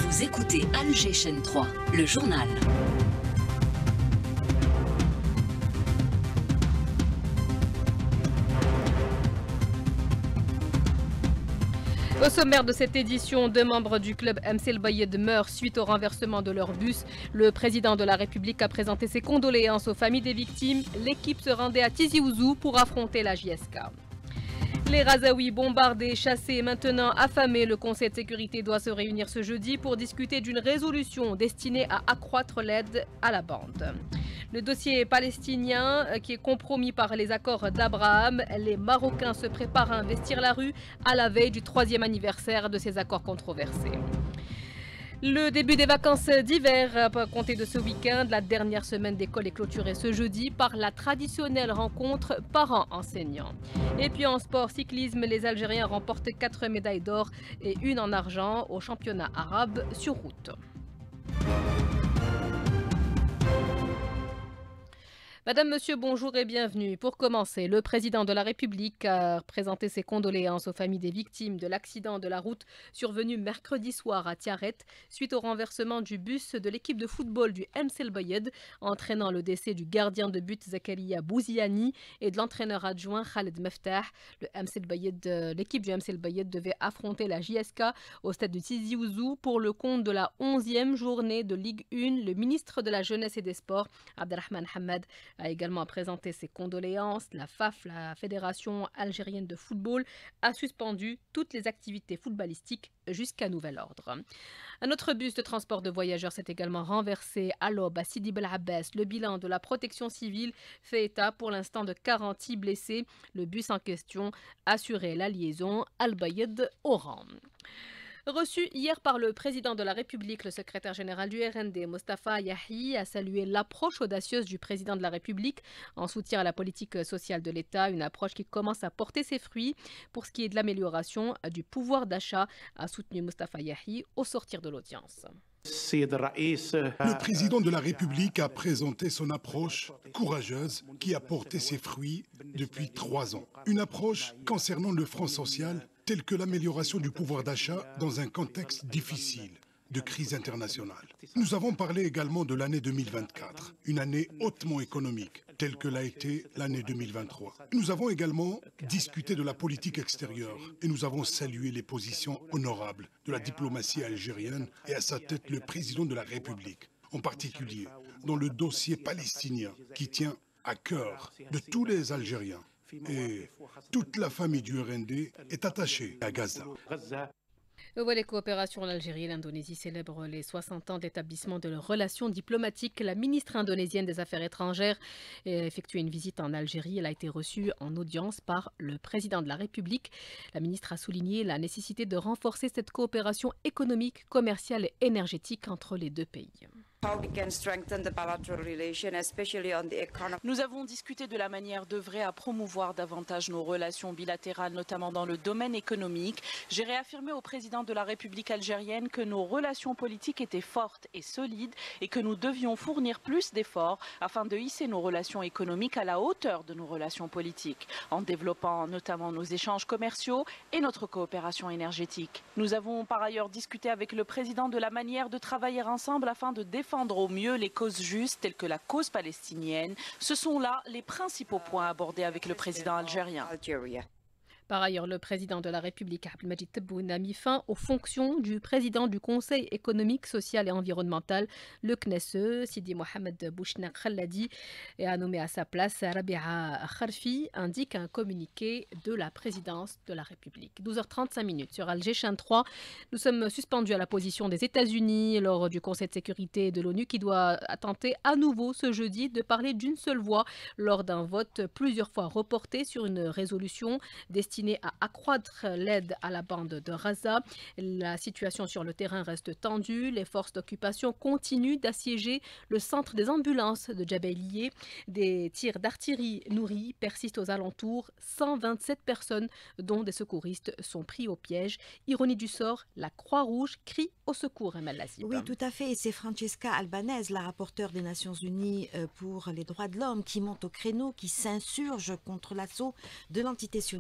Vous écoutez Alger Chaîne 3, le journal. Au sommaire de cette édition, 2 membres du club MC El Bayed meurent suite au renversement de leur bus. Le président de la République a présenté ses condoléances aux familles des victimes. L'équipe se rendait à Tizi Ouzou pour affronter la JSK. Les Razaouis bombardés, chassés et maintenant affamés, le Conseil de sécurité doit se réunir ce jeudi pour discuter d'une résolution destinée à accroître l'aide à la bande. Le dossier palestinien qui est compromis par les accords d'Abraham, les Marocains se préparent à investir la rue à la veille du 3e anniversaire de ces accords controversés. Le début des vacances d'hiver, à compter de ce week-end, la dernière semaine d'école est clôturée ce jeudi par la traditionnelle rencontre parents-enseignants. Et puis en sport cyclisme, les Algériens remportent 4 médailles d'or et 1 en argent au championnat arabe sur route. Madame, Monsieur, bonjour et bienvenue. Pour commencer, le président de la République a présenté ses condoléances aux familles des victimes de l'accident de la route survenu mercredi soir à Tiaret suite au renversement du bus de l'équipe de football du MC El Bayed, entraînant le décès du gardien de but Zakaria Bouziani et de l'entraîneur adjoint Khaled Meftah. L'équipe du MC El Bayed devait affronter la JSK au stade de Tizi Ouzou pour le compte de la 11e journée de Ligue 1. Le ministre de la Jeunesse et des Sports, Abdelrahman Hamad, a également présenté ses condoléances. La FAF, la Fédération algérienne de football, a suspendu toutes les activités footballistiques jusqu'à nouvel ordre. Un autre bus de transport de voyageurs s'est également renversé à l'aube à Sidi Bel Abbès. Le bilan de la protection civile fait état pour l'instant de 40 blessés. Le bus en question assurait la liaison Al Bayed-Oran. Reçu hier par le président de la République, le secrétaire général du RND, Mostafa Yahi, a salué l'approche audacieuse du président de la République en soutien à la politique sociale de l'État, une approche qui commence à porter ses fruits pour ce qui est de l'amélioration du pouvoir d'achat, a soutenu Mostafa Yahi au sortir de l'audience. Le président de la République a présenté son approche courageuse qui a porté ses fruits depuis 3 ans. Une approche concernant le front social tel que l'amélioration du pouvoir d'achat dans un contexte difficile de crise internationale. Nous avons parlé également de l'année 2024, une année hautement économique, telle que l'a été l'année 2023. Nous avons également discuté de la politique extérieure et nous avons salué les positions honorables de la diplomatie algérienne et à sa tête le président de la République, en particulier dans le dossier palestinien qui tient à cœur de tous les Algériens. Et toute la famille du RND est attachée à Gaza. Le volet coopération en Algérie et l'Indonésie célèbrent les 60 ans d'établissement de leurs relations diplomatiques. La ministre indonésienne des Affaires étrangères a effectué une visite en Algérie. Elle a été reçue en audience par le président de la République. La ministre a souligné la nécessité de renforcer cette coopération économique, commerciale et énergétique entre les 2 pays. Nous avons discuté de la manière d'œuvrer à promouvoir davantage nos relations bilatérales, notamment dans le domaine économique. J'ai réaffirmé au président de la République algérienne que nos relations politiques étaient fortes et solides et que nous devions fournir plus d'efforts afin de hisser nos relations économiques à la hauteur de nos relations politiques, en développant notamment nos échanges commerciaux et notre coopération énergétique. Nous avons par ailleurs discuté avec le président de la manière de travailler ensemble afin de défendre au mieux les causes justes telles que la cause palestinienne. Ce sont là les principaux points abordés avec le président algérien. Par ailleurs, le président de la République, Abdelmadjid Tebboune, a mis fin aux fonctions du président du Conseil économique, social et environnemental, le CNESE, Sidi Mohamed Bouchna Khaladi, et a nommé à sa place Rabia Kharfi, indique un communiqué de la présidence de la République. 12h35 sur Alger Chaîne 3. Nous sommes suspendus à la position des États-Unis lors du Conseil de sécurité de l'ONU qui doit tenter à nouveau ce jeudi de parler d'une seule voix lors d'un vote plusieurs fois reporté sur une résolution destinée à accroître l'aide à la bande de Gaza. La situation sur le terrain reste tendue. Les forces d'occupation continuent d'assiéger le centre des ambulances de Jabailié. Des tirs d'artillerie nourris persistent aux alentours. 127 personnes, dont des secouristes, sont pris au piège. Ironie du sort, la Croix-Rouge crie au secours, Emel Lassib. Oui, tout à fait. Et c'est Francesca Albanese, la rapporteure des Nations Unies pour les droits de l'homme, qui monte au créneau, qui s'insurge contre l'assaut de l'entité sioniste contre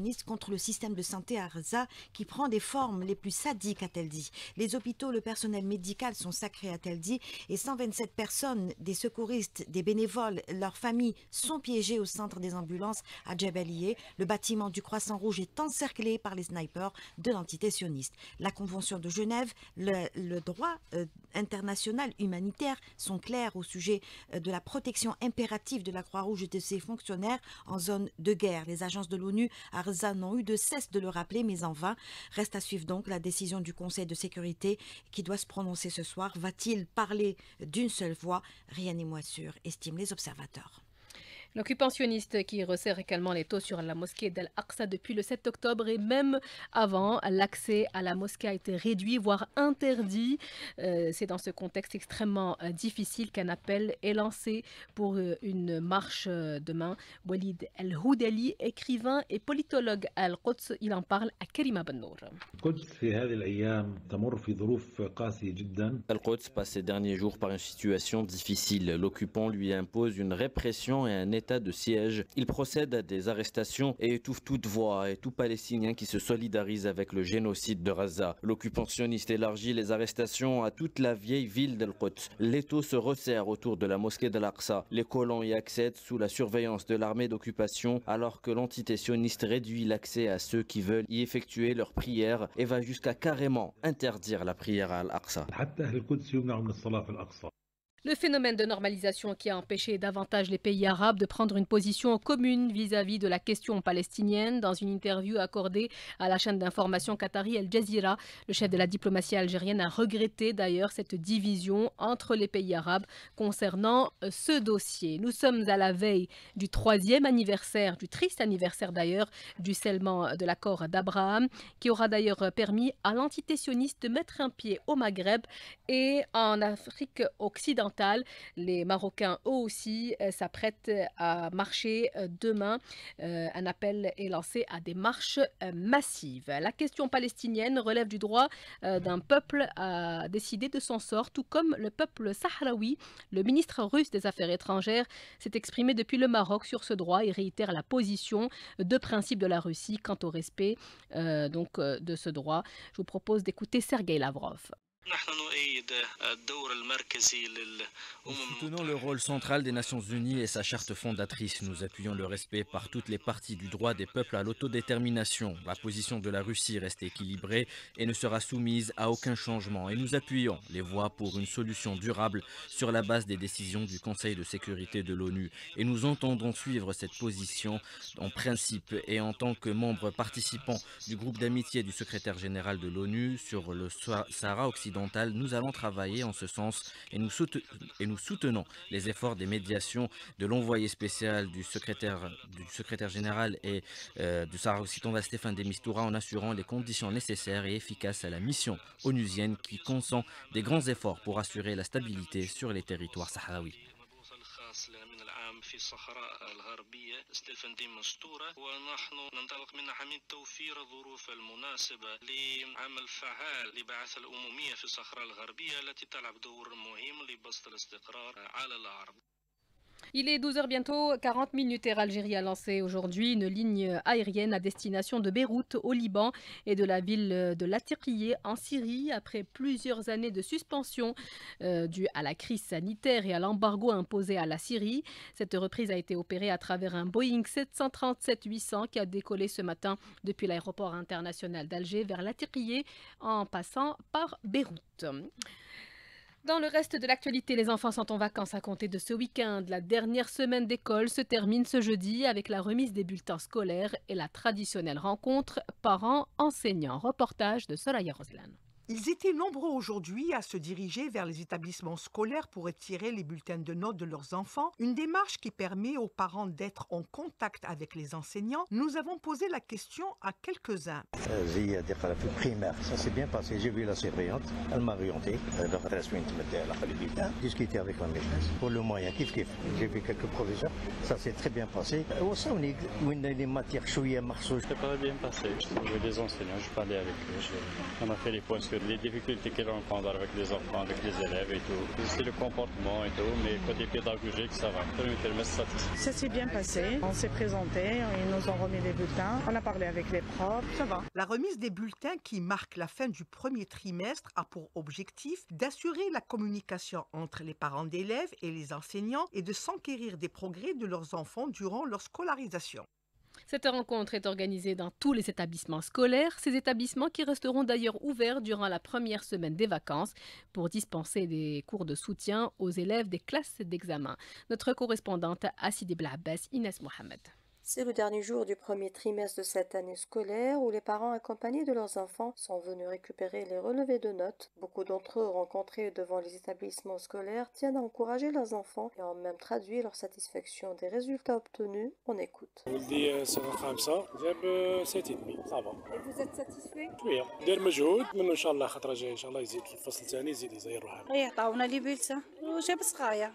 contre le système de santé à Gaza qui prend des formes les plus sadiques, a-t-elle dit. Les hôpitaux, le personnel médical sont sacrés, a-t-elle dit, et 127 personnes, des secouristes, des bénévoles, leurs familles sont piégées au centre des ambulances à Djebelieh. Le bâtiment du Croissant Rouge est encerclé par les snipers de l'entité sioniste. La Convention de Genève, le droit international humanitaire sont clairs au sujet de la protection impérative de la Croix-Rouge et de ses fonctionnaires en zone de guerre. Les agences de l'ONU à Gaza n'ont eu de cesse de le rappeler, mais en vain. Reste à suivre donc la décision du Conseil de sécurité qui doit se prononcer ce soir. Va-t-il parler d'une seule voix? Rien n'est moins sûr, estiment les observateurs. L'occupant sioniste qui resserre également les taux sur la mosquée d'Al-Aqsa depuis le 7 octobre et même avant, l'accès à la mosquée a été réduit, voire interdit. C'est dans ce contexte extrêmement difficile qu'un appel est lancé pour une marche demain. Walid El-Houdeli, écrivain et politologue à Al-Quds, il en parle à Karima Bennour. Al-Quds passe ces derniers jours par une situation difficile. L'occupant lui impose une répression et un état de siège. Il procède à des arrestations et étouffe toute voix et tout Palestinien qui se solidarise avec le génocide de Gaza. L'occupant sioniste élargit les arrestations à toute la vieille ville d'Al-Quds. L'étau se resserre autour de la mosquée d'Al-Aqsa. Les colons y accèdent sous la surveillance de l'armée d'occupation alors que l'entité sioniste réduit l'accès à ceux qui veulent y effectuer leurs prières et va jusqu'à carrément interdire la prière à Al-Aqsa. Le phénomène de normalisation qui a empêché davantage les pays arabes de prendre une position commune vis-à-vis de la question palestinienne. Dans une interview accordée à la chaîne d'information qatari Al Jazeera, le chef de la diplomatie algérienne a regretté d'ailleurs cette division entre les pays arabes concernant ce dossier. Nous sommes à la veille du 3e anniversaire, du triste anniversaire d'ailleurs, du scellement de l'accord d'Abraham, qui aura d'ailleurs permis à l'entité sioniste de mettre un pied au Maghreb et en Afrique occidentale. Les Marocains, eux aussi, s'apprêtent à marcher demain. Un appel est lancé à des marches massives. La question palestinienne relève du droit d'un peuple à décider de son sort, tout comme le peuple sahraoui. Le ministre russe des Affaires étrangères s'est exprimé depuis le Maroc sur ce droit et réitère la position de principe de la Russie quant au respect de ce droit. Je vous propose d'écouter Sergueï Lavrov. Nous soutenons le rôle central des Nations Unies et sa charte fondatrice. Nous appuyons le respect par toutes les parties du droit des peuples à l'autodétermination. La position de la Russie reste équilibrée et ne sera soumise à aucun changement. Et nous appuyons les voies pour une solution durable sur la base des décisions du Conseil de sécurité de l'ONU. Et nous entendons suivre cette position en principe et en tant que membre participant du groupe d'amitié du secrétaire général de l'ONU sur le Sahara occidental. Nous allons travailler en ce sens et nous soutenons les efforts des médiations de l'envoyé spécial du secrétaire général et du Sahara occidental Stéphane de Mistura en assurant les conditions nécessaires et efficaces à la mission onusienne qui consent des grands efforts pour assurer la stabilité sur les territoires sahraouis. في الصحراء الغربية ستيفن دي مستورة ونحن ننطلق من حميد توفير الظروف المناسبة لعمل فعال لبعث الأممية في الصحراء الغربية التي تلعب دور مهم لبسط الاستقرار على الأرض. Il est 12h bientôt, 40 minutes. Air Algérie a lancé aujourd'hui une ligne aérienne à destination de Beyrouth au Liban et de la ville de Latakia en Syrie après plusieurs années de suspension due à la crise sanitaire et à l'embargo imposé à la Syrie. Cette reprise a été opérée à travers un Boeing 737-800 qui a décollé ce matin depuis l'aéroport international d'Alger vers Latakia en passant par Beyrouth. Dans le reste de l'actualité, les enfants sont en vacances à compter de ce week-end. La dernière semaine d'école se termine ce jeudi avec la remise des bulletins scolaires et la traditionnelle rencontre parents-enseignants. Reportage de Soraya Roslan. Ils étaient nombreux aujourd'hui à se diriger vers les établissements scolaires pour retirer les bulletins de notes de leurs enfants, une démarche qui permet aux parents d'être en contact avec les enseignants. Nous avons posé la question à quelques-uns. Primaire, ça s'est bien passé. J'ai vu la surveillante, elle m'a orienté. Discuté avec la maîtresse. Pour le moyen, j'ai vu quelques professeurs, ça s'est très bien passé. Les matières chouïa marceaux. Ça s'est pas bien passé. J'ai des enseignants, je parlais avec eux, on a fait les points sur les difficultés qu'ils rencontrent avec les enfants, avec les élèves et tout. C'est le comportement et tout, mais côté pédagogique, ça va. Ça s'est bien passé. On s'est présenté, ils nous ont remis les bulletins, on a parlé avec les profs, ça va. La remise des bulletins qui marque la fin du premier trimestre a pour objectif d'assurer la communication entre les parents d'élèves et les enseignants et de s'enquérir des progrès de leurs enfants durant leur scolarisation. Cette rencontre est organisée dans tous les établissements scolaires, ces établissements qui resteront d'ailleurs ouverts durant la première semaine des vacances pour dispenser des cours de soutien aux élèves des classes d'examen. Notre correspondante à Sidi Bel Abbas, Inès Mohamed. C'est le dernier jour du premier trimestre de cette année scolaire où les parents accompagnés de leurs enfants sont venus récupérer les relevés de notes. Beaucoup d'entre eux rencontrés devant les établissements scolaires tiennent à encourager leurs enfants et ont même traduit leur satisfaction des résultats obtenus. On écoute. Et vous êtes satisfait? Oui. دار مجهود منه ان شاء الله خطره جايه ان شاء الله يزيد في الفصل الثاني يزيد يروح. عطاونا لي بيلتا وجاب صغايه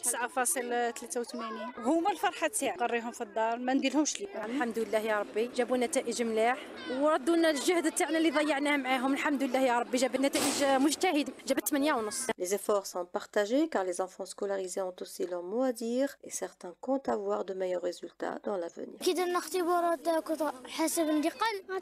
9.83 هما الفرحه تاعي قريهم في الدار ما نديرهمش لي. الحمد لله يا ربي جابوا نتائج ملاح وردوا لنا الجهد تاعنا اللي ضيعناه معاهم. الحمد لله يا ربي جاب نتائج مجتهد جابت 8.5. Les efforts sont partagés car les enfants scolarisés ont aussi leur mot à dire et certains comptent avoir de meilleurs résultats dans l'avenir. كي درنا اختبارات كنت حاسب عندي قل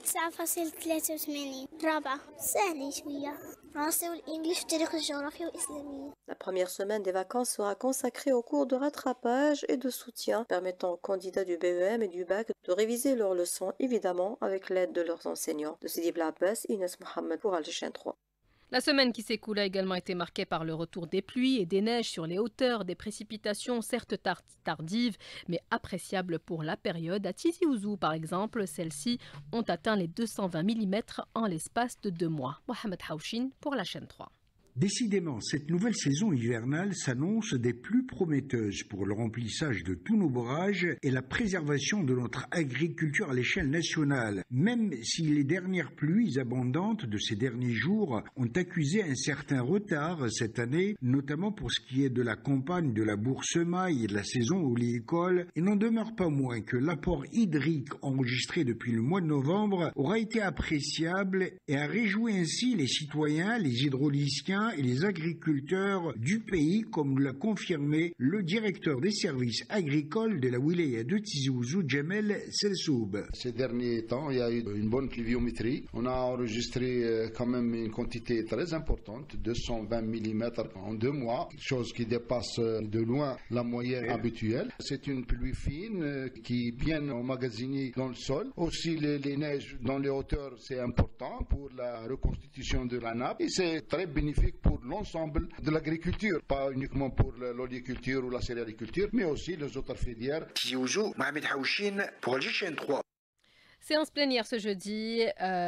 9.83 رابعه سهله شويه فرنسي والانجليش والتاريخ والجغرافيا والاسلاميه. La première semaine des vacances sera consacrée aux cours de rattrapage et de soutien permettant aux candidats du BEM et du BAC de réviser leurs leçons, évidemment avec l'aide de leurs enseignants. De Sidi Bel Abbas, Inès Mohamed pour Al-Jichin 3. La semaine qui s'écoule a également été marquée par le retour des pluies et des neiges sur les hauteurs, des précipitations certes tardives mais appréciables pour la période. À Tizi Ouzou par exemple, celles-ci ont atteint les 220 mm en l'espace de 2 mois. Mohamed Haouchine pour la chaîne 3. Décidément, cette nouvelle saison hivernale s'annonce des plus prometteuses pour le remplissage de tous nos barrages et la préservation de notre agriculture à l'échelle nationale. Même si les dernières pluies abondantes de ces derniers jours ont accusé un certain retard cette année, notamment pour ce qui est de la campagne de la bourse-maille et de la saison oléicole, il n'en demeure pas moins que l'apport hydrique enregistré depuis le mois de novembre aura été appréciable et a réjoui ainsi les citoyens, les hydrauliciens et les agriculteurs du pays, comme l'a confirmé le directeur des services agricoles de la wilaya de Tizi Ouzou, Jamel Selsoub. Ces derniers temps, il y a eu une bonne pluviométrie. On a enregistré quand même une quantité très importante, 220 mm en 2 mois, chose qui dépasse de loin la moyenne habituelle. C'est une pluie fine qui est bien emmagasinée dans le sol. Aussi les neiges dans les hauteurs, c'est important pour la reconstitution de la nappe et c'est très bénéfique pour l'ensemble de l'agriculture, pas uniquement pour l'oléiculture ou la céréaliculture, mais aussi les autres filières. Tizi Ouzou, Mohamed Haouchine pour Al-Jichin 3. Séance plénière ce jeudi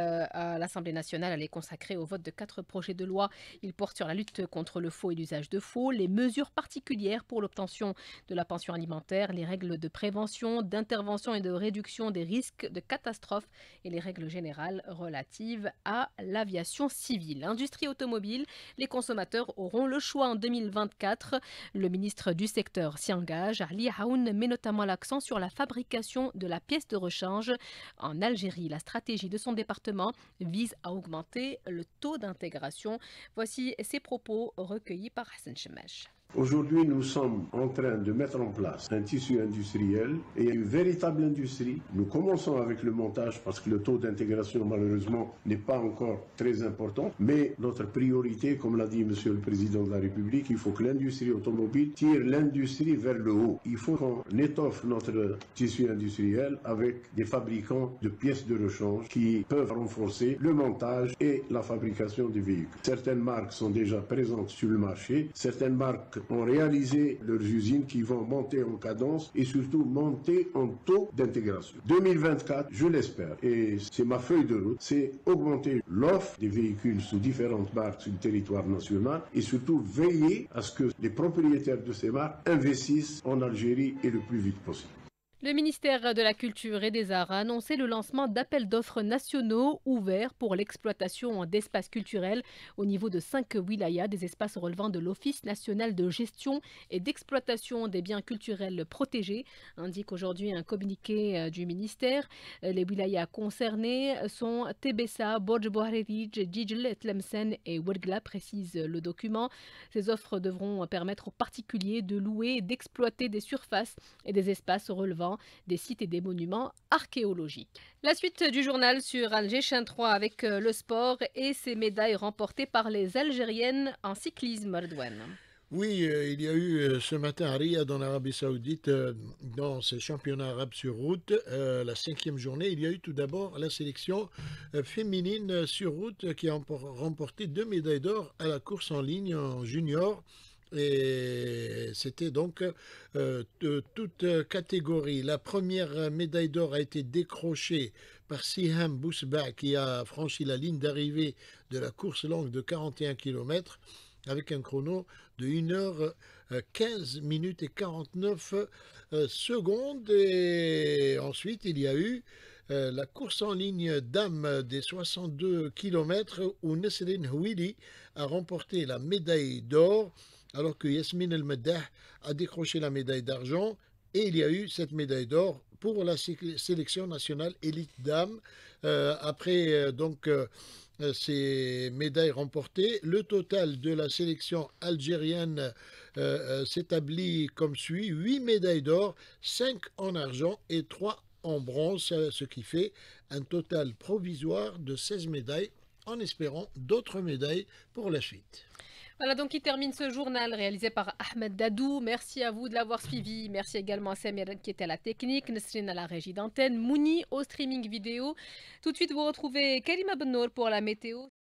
à l'Assemblée nationale. Elle est consacrée au vote de 4 projets de loi. Ils portent sur la lutte contre le faux et l'usage de faux, les mesures particulières pour l'obtention de la pension alimentaire, les règles de prévention, d'intervention et de réduction des risques de catastrophes et les règles générales relatives à l'aviation civile. Industrie automobile, les consommateurs auront le choix en 2024. Le ministre du secteur s'y engage. Ali Haoun met notamment l'accent sur la fabrication de la pièce de rechange. En Algérie, la stratégie de son département vise à augmenter le taux d'intégration. Voici ses propos recueillis par Hassan Chemèche. Aujourd'hui, nous sommes en train de mettre en place un tissu industriel et une véritable industrie. Nous commençons avec le montage parce que le taux d'intégration, malheureusement, n'est pas encore très important. Mais notre priorité, comme l'a dit Monsieur le Président de la République, il faut que l'industrie automobile tire l'industrie vers le haut. Il faut qu'on étoffe notre tissu industriel avec des fabricants de pièces de rechange qui peuvent renforcer le montage et la fabrication des véhicules. Certaines marques sont déjà présentes sur le marché. Certaines marques ont réalisé leurs usines qui vont monter en cadence et surtout monter en taux d'intégration. 2024, je l'espère, et c'est ma feuille de route, c'est augmenter l'offre des véhicules sous différentes marques sur le territoire national et surtout veiller à ce que les propriétaires de ces marques investissent en Algérie et le plus vite possible. Le ministère de la Culture et des Arts a annoncé le lancement d'appels d'offres nationaux ouverts pour l'exploitation d'espaces culturels au niveau de 5 wilayas, des espaces relevant de l'Office national de gestion et d'exploitation des biens culturels protégés, indique aujourd'hui un communiqué du ministère. Les wilayas concernés sont Tébessa, Bodj Bouhariri, Djidjel, Tlemcen et Ouergla, précise le document. Ces offres devront permettre aux particuliers de louer et d'exploiter des surfaces et des espaces relevant des sites et des monuments archéologiques. La suite du journal sur Al-Jeshin 3 avec le sport et ses médailles remportées par les Algériennes en cyclisme, Redouane. Oui, il y a eu ce matin à Riyad, en Arabie Saoudite, dans ces championnats arabes sur route, la 5e journée. Il y a eu tout d'abord la sélection féminine sur route qui a remporté 2 médailles d'or à la course en ligne en junior. Et c'était donc de toute catégorie. La première médaille d'or a été décrochée par Siham Bousba qui a franchi la ligne d'arrivée de la course longue de 41 km avec un chrono de 1h15 minutes et 49 secondes. Et ensuite, il y a eu la course en ligne dames des 62 km où Nesrine Houili a remporté la médaille d'or, alors que Yasmine El-Meddah a décroché la médaille d'argent. Et il y a eu cette médaille d'or pour la sélection nationale élite dames. Après ces médailles remportées, le total de la sélection algérienne s'établit comme suit: 8 médailles d'or, 5 en argent et 3 en bronze, ce qui fait un total provisoire de 16 médailles, en espérant d'autres médailles pour la suite. Voilà donc qui termine ce journal réalisé par Ahmed Dadou. Merci à vous de l'avoir suivi. Merci également à Samir qui était à la technique, Nesrine à la régie d'antenne, Mouni au streaming vidéo. Tout de suite, vous retrouvez Karima Bennour pour la météo.